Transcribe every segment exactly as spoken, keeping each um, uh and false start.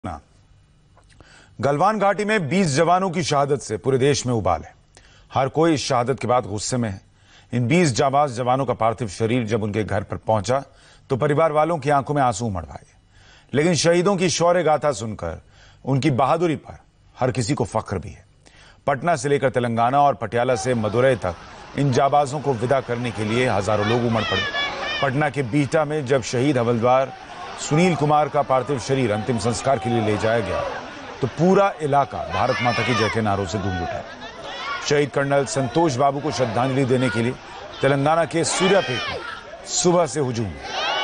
ना गलवान घाटी में बीस जवानों की शहादत से पूरे देश में उबाल है। हर कोई इस शहादत के बाद गुस्से में है। इन बीस जाबाज जवानों का पार्थिव शरीर जब उनके घर पर पहुंचा तो परिवार वालों की आंखों में आंसू उमड़ आए। लेकिन शहीदों की शौर्य गाथा सुनकर उनकी बहादुरी पर हर किसी को फख्र भी है। पटना से लेकर तेलंगाना और पटियाला से मदुरई तक इन जाबाजों को विदा करने के लिए हजारों लोग उमड़ पड़े। पटना के बीटा में जब शहीद हवलदार सुनील कुमार का पार्थिव शरीर अंतिम संस्कार के लिए ले जाया गया तो पूरा इलाका भारत माता की जय के नारों से गूंज उठा। शहीद कर्नल संतोष बाबू को श्रद्धांजलि देने के लिए तेलंगाना के सूर्यापेट में सुबह से हुजूम।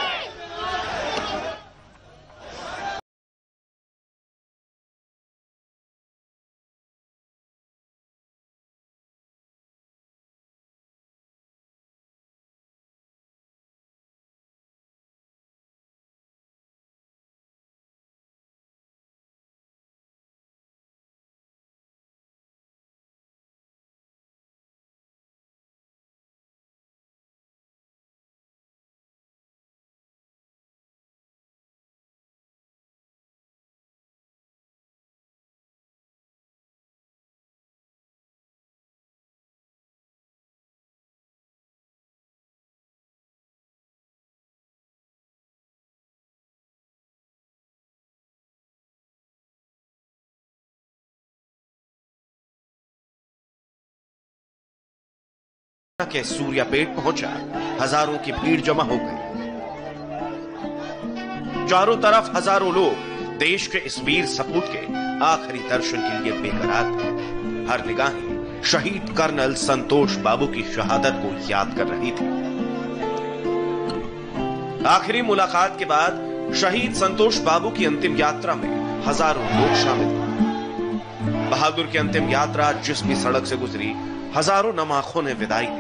के सूर्यापेट पहुंचा, हजारों की भीड़ जमा हो गई। चारों तरफ हजारों लोग देश के इस वीर सपूत के आखिरी दर्शन के लिए बेकरार थे। हर निगाहें शहीद कर्नल संतोष बाबू की शहादत को याद कर रही थी। आखिरी मुलाकात के बाद शहीद संतोष बाबू की अंतिम यात्रा में हजारों लोग शामिल थे। बहादुर की अंतिम यात्रा जिस भी सड़क से गुजरी, हजारों नम आंखों ने विदाई दी।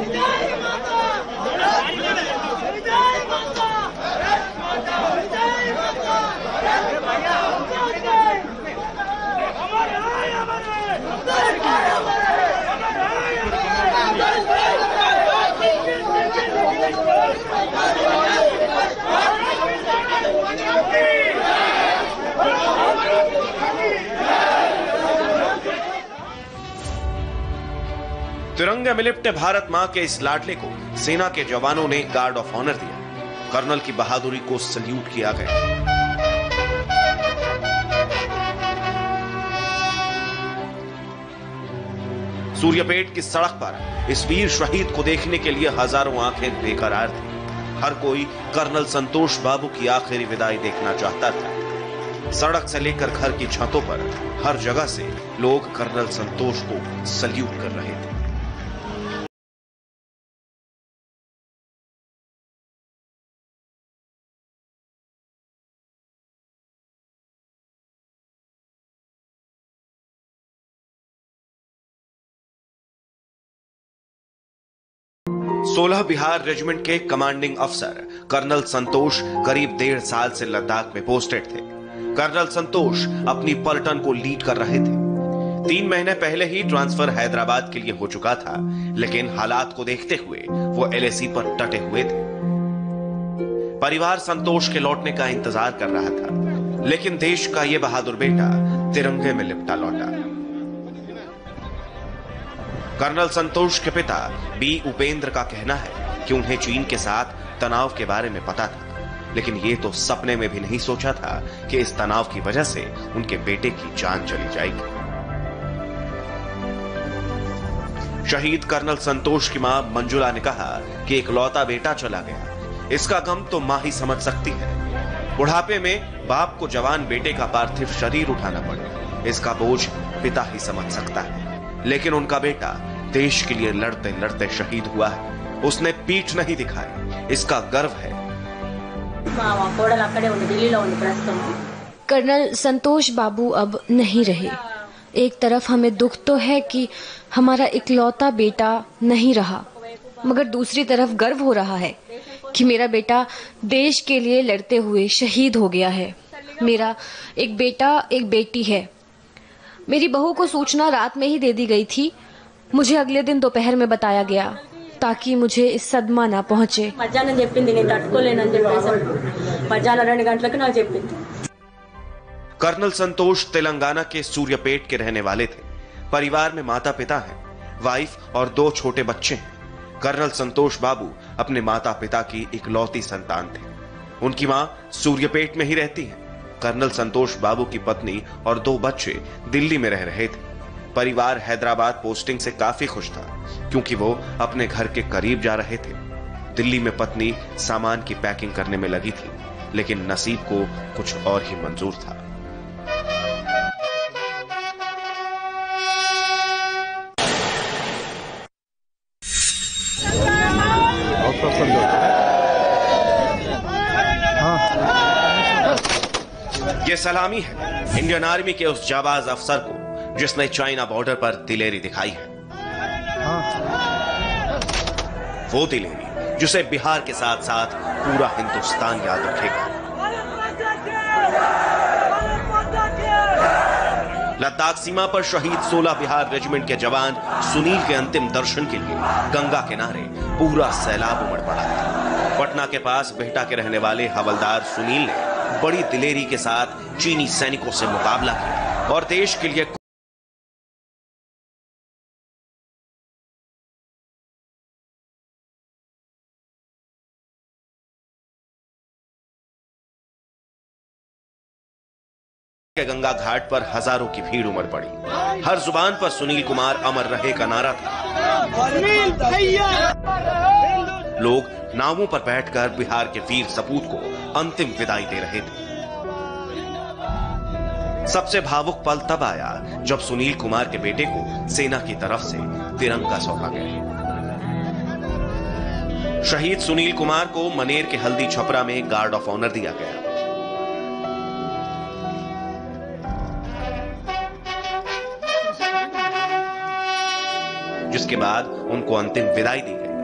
तिरंगे में लिपटे भारत मां के इस लाडले को सेना के जवानों ने गार्ड ऑफ ऑनर दिया। कर्नल की बहादुरी को सल्यूट किया गया। सूर्यापेट की सड़क पर इस वीर शहीद को देखने के लिए हजारों आंखें बेकरार थी। हर कोई कर्नल संतोष बाबू की आखिरी विदाई देखना चाहता था। सड़क से लेकर घर की छतों पर हर जगह से लोग कर्नल संतोष को सल्यूट कर रहे थे। सोलह बिहार रेजिमेंट के कमांडिंग अफसर कर्नल संतोष करीब डेढ़ साल से लद्दाख में पोस्टेड थे। कर्नल संतोष अपनी पलटन को लीड कर रहे थे। तीन महीने पहले ही ट्रांसफर हैदराबाद के लिए हो चुका था, लेकिन हालात को देखते हुए वो एलएसी पर डटे हुए थे। परिवार संतोष के लौटने का इंतजार कर रहा था, लेकिन देश का ये बहादुर बेटा तिरंगे में लिपटा लौटा। कर्नल संतोष के पिता बी उपेंद्र का कहना है कि उन्हें चीन के साथ तनाव के बारे में पता था, लेकिन ये तो सपने में भी नहीं सोचा था कि इस तनाव की वजह से उनके बेटे की जान चली जाएगी। शहीद कर्नल संतोष की मां मंजुला ने कहा कि इकलौता बेटा चला गया, इसका गम तो मां ही समझ सकती है। बुढ़ापे में बाप को जवान बेटे का पार्थिव शरीर उठाना पड़े, इसका बोझ पिता ही समझ सकता है। लेकिन उनका बेटा देश के लिए लड़ते लड़ते शहीद हुआ है। उसने पीठ नहीं दिखाई, इसका गर्व है। कर्नल संतोष बाबू अब नहीं रहे। एक तरफ हमें दुख तो है कि हमारा इकलौता बेटा नहीं रहा, मगर दूसरी तरफ गर्व हो रहा है कि मेरा बेटा देश के लिए लड़ते हुए शहीद हो गया है। मेरा एक बेटा एक बेटी है। मेरी बहू को सूचना रात में ही दे दी गई थी। मुझे अगले दिन दोपहर में बताया गया ताकि मुझे इस सदमा ना पहुंचे। कर्नल संतोष तेलंगाना के सूर्यपेट के रहने वाले थे। परिवार में माता पिता हैं, वाइफ और दो छोटे बच्चे हैं। कर्नल संतोष बाबू अपने माता पिता की इकलौती संतान थे। उनकी मां सूर्यपेट में ही रहती है। कर्नल संतोष बाबू की पत्नी और दो बच्चे दिल्ली में रह रहे थे। परिवार हैदराबाद पोस्टिंग से काफी खुश था, क्योंकि वो अपने घर के करीब जा रहे थे। दिल्ली में पत्नी सामान की पैकिंग करने में लगी थी, लेकिन नसीब को कुछ और ही मंजूर था। ये सलामी है इंडियन आर्मी के उस जाबाज अफसर को जिसने चाइना बॉर्डर पर दिलेरी दिखाई है। वो दिलेरी जिसे बिहार के साथ साथ पूरा हिंदुस्तान याद रखेगा। लद्दाख सीमा पर शहीद सोलह बिहार रेजिमेंट के जवान सुनील के अंतिम दर्शन के लिए गंगा किनारे पूरा सैलाब उमड़ पड़ा था। पटना के पास बिहटा के रहने वाले हवलदार सुनील ने बड़ी दिलेरी के साथ चीनी सैनिकों से मुकाबला किया और देश के लिए गंगा घाट पर हजारों की भीड़ उमड़ पड़ी। हर जुबान पर सुनील कुमार अमर रहे का नारा था। लोग नावों पर बैठकर बिहार के वीर सपूत को अंतिम विदाई दे रहे थे। सबसे भावुक पल तब आया जब सुनील कुमार के बेटे को सेना की तरफ से तिरंगा सौंपा गया। शहीद सुनील कुमार को मनेर के हल्दी छपरा में गार्ड ऑफ ऑनर दिया गया। जिसके बाद उनको अंतिम विदाई दी गई।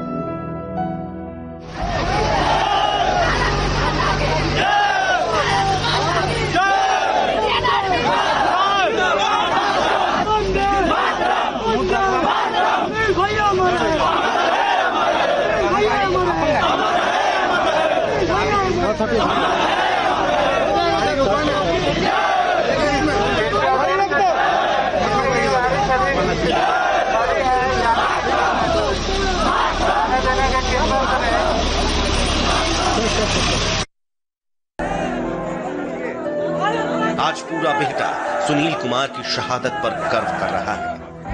आज पूरा बिहटा सुनील कुमार की शहादत पर गर्व कर रहा है।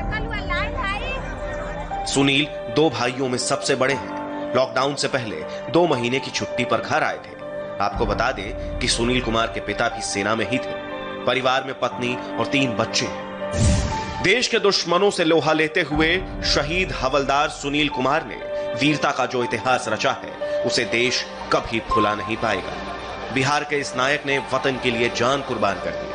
सुनील दो भाइयों में सबसे बड़े हैं। लॉकडाउन से पहले दो महीने की छुट्टी पर घर आए थे। आपको बता दें कि सुनील कुमार के पिता भी सेना में ही थे। परिवार में पत्नी और तीन बच्चे हैं। देश के दुश्मनों से लोहा लेते हुए शहीद हवलदार सुनील कुमार ने वीरता का जो इतिहास रचा है, उसे देश कभी भुला नहीं पाएगा। बिहार के इस नायक ने वतन के लिए जान कुर्बान कर दी।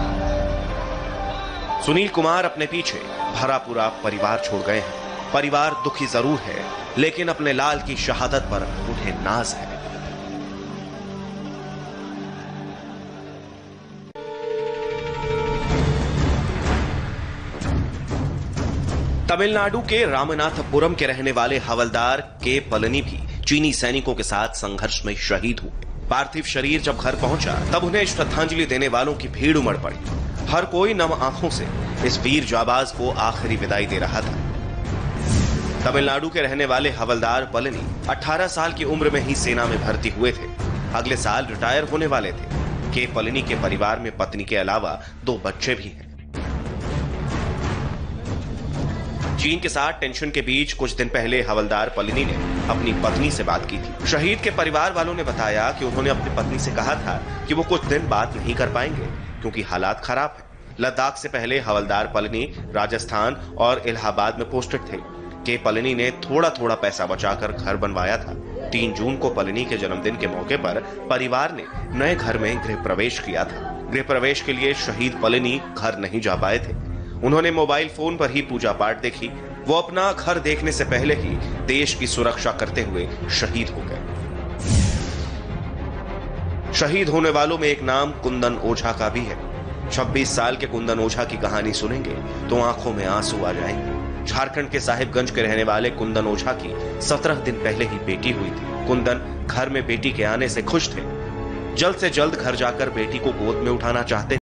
सुनील कुमार अपने पीछे भरा पूरा परिवार छोड़ गए हैं। परिवार दुखी जरूर है, लेकिन अपने लाल की शहादत पर उन्हें नाज है। तमिलनाडु के रामनाथपुरम के रहने वाले हवलदार के पलनी भी चीनी सैनिकों के साथ संघर्ष में शहीद हुए। पार्थिव शरीर जब घर पहुंचा तब उन्हें श्रद्धांजलि देने वालों की भीड़ उमड़ पड़ी। हर कोई नम आंखों से इस वीर जाबाज को आखिरी विदाई दे रहा था। तमिलनाडु के रहने वाले हवलदार पलनी अठारह साल की उम्र में ही सेना में भर्ती हुए थे। अगले साल रिटायर होने वाले थे। के पलनी के परिवार में पत्नी के अलावा दो बच्चे भी हैं। चीन के साथ टेंशन के बीच कुछ दिन पहले हवलदार पलनी ने अपनी पत्नी से बात की थी। शहीद के परिवार वालों ने बताया कि उन्होंने अपनी पत्नी से कहा था कि वो कुछ दिन बात नहीं कर पाएंगे क्योंकि हालात खराब है। लद्दाख से पहले हवलदार पलनी राजस्थान और इलाहाबाद में पोस्टेड थे। के पलनी ने थोड़ा थोड़ा पैसा बचाकर घर बनवाया था। तीन जून को पलनी के जन्मदिन के मौके पर परिवार ने नए घर में गृह प्रवेश किया था। गृह प्रवेश के लिए शहीद पलनी घर नहीं जा पाए थे। उन्होंने मोबाइल फोन पर ही पूजा पाठ देखी। वो अपना घर देखने से पहले ही देश की सुरक्षा करते हुए शहीद हो गए। शहीद होने वालों में एक नाम कुंदन ओझा का भी है। छब्बीस साल के कुंदन ओझा की कहानी सुनेंगे तो आंखों में आंसू आ जाएंगे। झारखंड के साहिबगंज के रहने वाले कुंदन ओझा की सत्रह दिन पहले ही बेटी हुई थी। कुंदन घर में बेटी के आने से खुश थे। जल्द से जल्द घर जाकर बेटी को गोद में उठाना चाहते